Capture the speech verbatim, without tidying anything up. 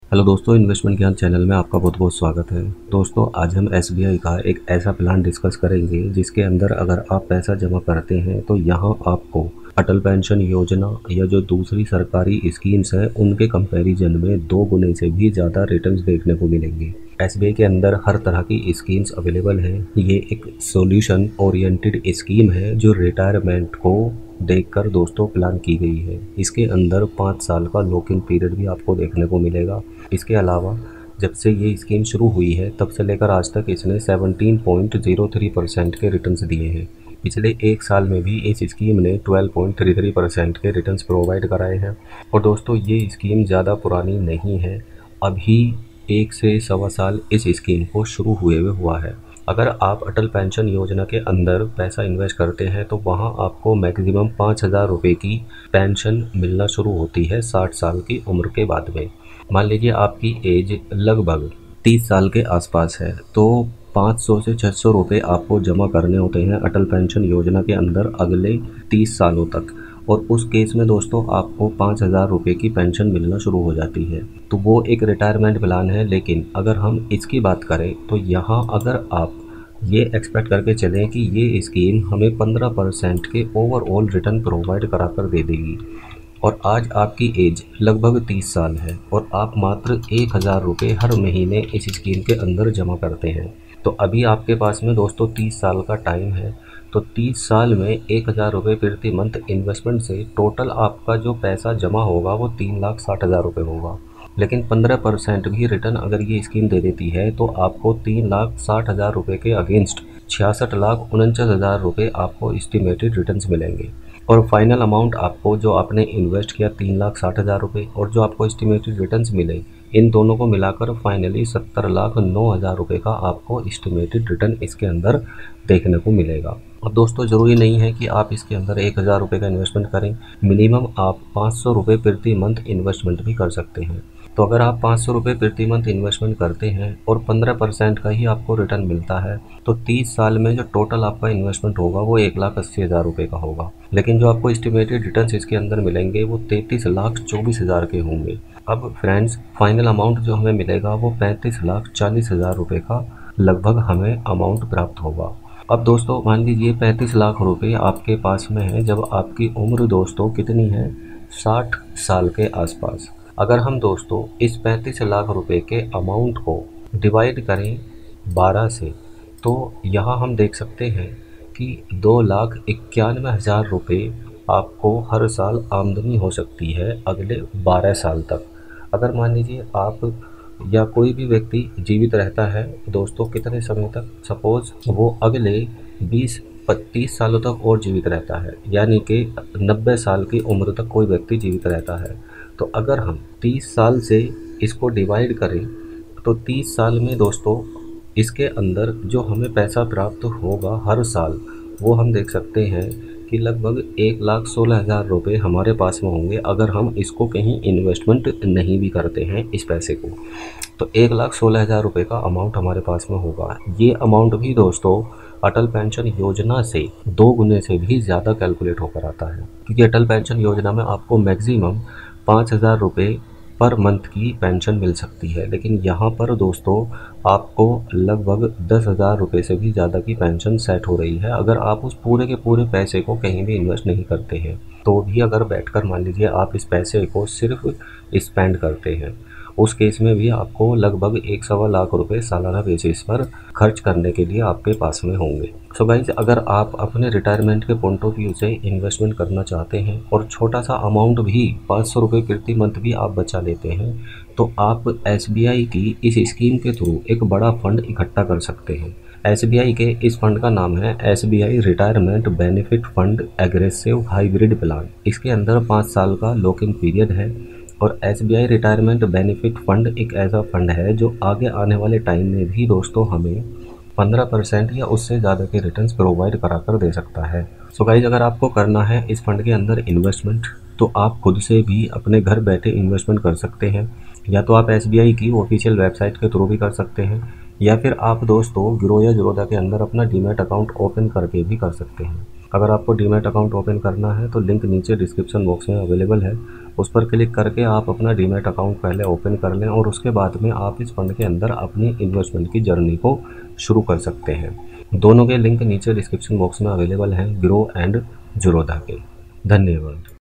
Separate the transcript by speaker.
Speaker 1: Hello दोस्तों, investment ज्ञान channel में आपका बहुत बहुत स्वागत है। दोस्तों, आज हम एसबीआई का एक ऐसा प्लान डिस्कस करेंगे जिसके अंदर अगर आप पैसा जमा करते हैं तो यहाँ आपको अटल पेंशन योजना या जो दूसरी सरकारी स्कीम्स हैं उनके कंपैरिजन में दो गुने से भी ज़्यादा रिटर्न्स देखने को मिलेंगे। एसबीआई के अंदर हर तरह की स्कीम्स अवेलेबल हैं। ये एक सॉल्यूशन ओरिएंटेड स्कीम है जो रिटायरमेंट को देखकर दोस्तों प्लान की गई है। इसके अंदर पाँच साल का लॉक इन पीरियड भी आपको देखने को मिलेगा। इसके अलावा जब से ये स्कीम शुरू हुई है तब से लेकर आज तक इसने सत्रह पॉइंट शून्य तीन परसेंट के रिटर्न्स दिए हैं। पिछले एक साल में भी इस स्कीम ने बारह पॉइंट तैंतीस परसेंट के रिटर्न्स प्रोवाइड कराए हैं। और दोस्तों, ये स्कीम ज़्यादा पुरानी नहीं है, अभी एक से सवा साल इस स्कीम को शुरू हुए हुए हुआ है। अगर आप अटल पेंशन योजना के अंदर पैसा इन्वेस्ट करते हैं तो वहां आपको मैक्सिमम पाँच हज़ार रुपये की पेंशन मिलना शुरू होती है साठ साल की उम्र के बाद में। मान लीजिए आपकी एज लगभग तीस साल के आसपास है तो पाँच सौ से छह सौ रुपये आपको जमा करने होते हैं अटल पेंशन योजना के अंदर अगले तीस सालों तक। और उस केस में दोस्तों आपको पाँच हज़ार रुपये की पेंशन मिलना शुरू हो जाती है। तो वो एक रिटायरमेंट प्लान है। लेकिन अगर हम इसकी बात करें तो यहाँ अगर आप ये एक्सपेक्ट करके चलें कि ये स्कीम हमें पंद्रह परसेंट के ओवरऑल रिटर्न प्रोवाइड कराकर दे देगी और आज आपकी एज लगभग तीस साल है और आप मात्र एक हज़ार रुपये हर महीने इस स्कीम के अंदर जमा करते हैं, तो अभी आपके पास में दोस्तों तीस साल का टाइम है। तो तीस साल में एक हज़ार रुपये प्रति मंथ इन्वेस्टमेंट से टोटल आपका जो पैसा जमा होगा वो तीन लाख साठ हज़ार रुपये होगा। लेकिन पंद्रह परसेंट भी रिटर्न अगर ये स्कीम दे देती है तो आपको तीन लाख साठ हज़ार रुपये के अगेंस्ट छियासठ लाख उनचास हज़ार रुपये आपको एस्टिमेटेड रिटर्न्स मिलेंगे। और फाइनल अमाउंट आपको जो आपने इन्वेस्ट किया तीन लाख साठ हज़ार रुपये और जो आपको एस्टिमेटेड रिटर्न्स मिले, इन दोनों को मिलाकर फाइनली सत्तर लाख नौ हज़ार रुपये का आपको एस्टिमेटेड रिटर्न इसके अंदर देखने को मिलेगा। अब दोस्तों, ज़रूरी नहीं है कि आप इसके अंदर एक हज़ार रुपये का इन्वेस्टमेंट करें, मिनिमम आप पाँच सौ रुपये प्रति मंथ इन्वेस्टमेंट भी कर सकते हैं। तो अगर आप पाँच सौ रुपये प्रति मंथ इन्वेस्टमेंट करते हैं और पंद्रह परसेंट का ही आपको रिटर्न मिलता है तो तीस साल में जो टोटल आपका इन्वेस्टमेंट होगा वो एक लाख अस्सी हज़ार रुपये का होगा। लेकिन जो आपको एस्टिमेटेड रिटर्न्स इसके अंदर मिलेंगे वो तैंतीस लाख चौबीस हज़ार के होंगे। अब फ्रेंड्स, फाइनल अमाउंट जो हमें मिलेगा वो पैंतीस लाख चालीस हज़ार रुपये का लगभग हमें अमाउंट प्राप्त होगा। अब दोस्तों, मान लीजिए पैंतीस लाख रुपये आपके पास में है जब आपकी उम्र दोस्तों कितनी है, साठ साल के आसपास। अगर हम दोस्तों इस पैंतीस लाख रुपए के अमाउंट को डिवाइड करें बारह से तो यहाँ हम देख सकते हैं कि दो लाख इक्यानवे हज़ार रुपये आपको हर साल आमदनी हो सकती है अगले बारह साल तक। अगर मान लीजिए आप या कोई भी व्यक्ति जीवित रहता है दोस्तों कितने समय तक, सपोज वो अगले बीस पच्चीस सालों तक और जीवित रहता है, यानी कि नब्बे साल की उम्र तक कोई व्यक्ति जीवित रहता है। तो अगर हम तीस साल से इसको डिवाइड करें तो तीस साल में दोस्तों इसके अंदर जो हमें पैसा प्राप्त होगा हर साल वो हम देख सकते हैं कि लगभग एक लाख सोलह हज़ार रुपये हमारे पास में होंगे अगर हम इसको कहीं इन्वेस्टमेंट नहीं भी करते हैं इस पैसे को। तो एक लाख सोलह हज़ार रुपये का अमाउंट हमारे पास में होगा। ये अमाउंट भी दोस्तों अटल पेंशन योजना से दो गुने से भी ज़्यादा कैलकुलेट होकर आता है, क्योंकि अटल पेंशन योजना में आपको मैक्सिमम पाँच हज़ार रुपये पर मंथ की पेंशन मिल सकती है, लेकिन यहाँ पर दोस्तों आपको लगभग दस हज़ार रुपये से भी ज़्यादा की पेंशन सेट हो रही है अगर आप उस पूरे के पूरे पैसे को कहीं भी इन्वेस्ट नहीं करते हैं। तो भी अगर बैठकर मान लीजिए आप इस पैसे को सिर्फ स्पेंड करते हैं, उस केस में भी आपको लगभग एक सवा लाख रुपए सालाना बेसिस पर खर्च करने के लिए आपके पास में होंगे। सो गाइज, अगर आप अपने रिटायरमेंट के पॉइंट ऑफ व्यू से इन्वेस्टमेंट करना चाहते हैं और छोटा सा अमाउंट भी पाँच सौ रुपये प्रति मंथ भी आप बचा लेते हैं तो आप एसबीआई की इस स्कीम के थ्रू एक बड़ा फंड इकट्ठा कर सकते हैं। एसबीआई के इस फंड का नाम है SBI retirement benefit fund aggressive hybrid plan. इसके अंदर पाँच साल का लॉक इन पीरियड है और एसबीआई रिटायरमेंट बेनिफिट फंड एक ऐसा फंड है जो आगे आने वाले टाइम में भी दोस्तों हमें पंद्रह परसेंट या उससे ज़्यादा के रिटर्न्स प्रोवाइड कराकर दे सकता है। सो गाइज, अगर आपको करना है इस फंड के अंदर इन्वेस्टमेंट तो आप खुद से भी अपने घर बैठे इन्वेस्टमेंट कर सकते हैं, या तो आप एसबीआई की ऑफिशियल वेबसाइट के थ्रू भी कर सकते हैं या फिर आप दोस्तों ग्रो या ज़ीरोधा के अंदर अपना डीमैट अकाउंट ओपन करके भी कर सकते हैं। अगर आपको डीमैट अकाउंट ओपन करना है तो लिंक नीचे डिस्क्रिप्शन बॉक्स में अवेलेबल है, उस पर क्लिक करके आप अपना डीमैट अकाउंट पहले ओपन कर लें और उसके बाद में आप इस फंड के अंदर अपनी इन्वेस्टमेंट की जर्नी को शुरू कर सकते हैं। दोनों के लिंक नीचे डिस्क्रिप्शन बॉक्स में अवेलेबल हैं, ग्रो एंड ज़ीरोधा के। धन्यवाद।